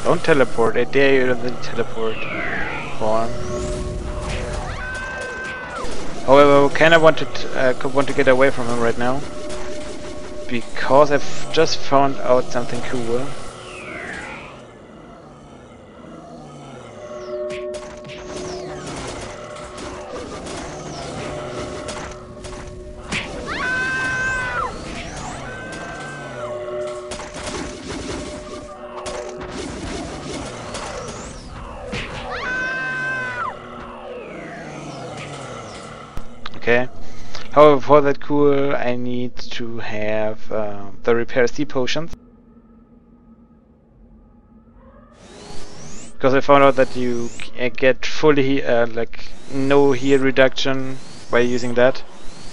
Don't teleport. I dare you to teleport. Pawn. However, I kinda want to get away from him right now. Because I've just found out something cool. Okay. However, for that cool, I need to have the repair C potions. Because I found out that you get fully, like, no heal reduction by using that.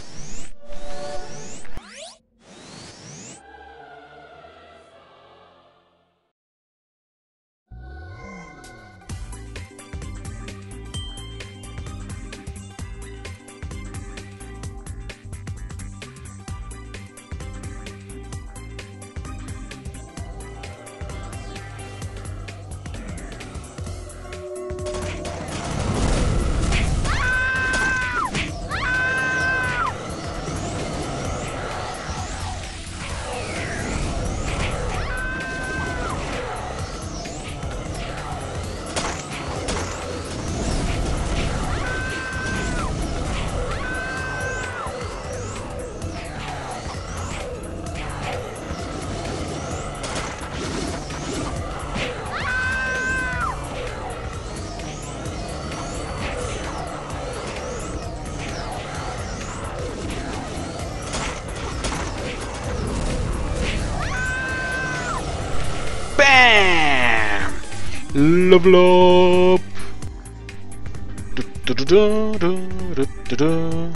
Bam! Level up! Du, du, du, du, du, du, du.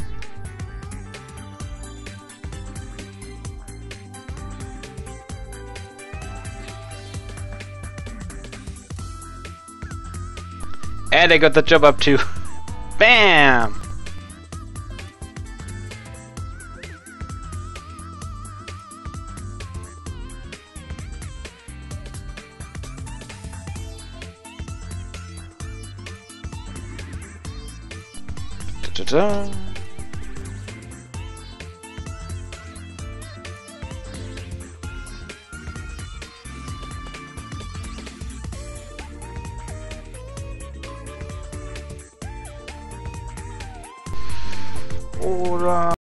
And I got the job up too. Bam! Da-da-da. Ora.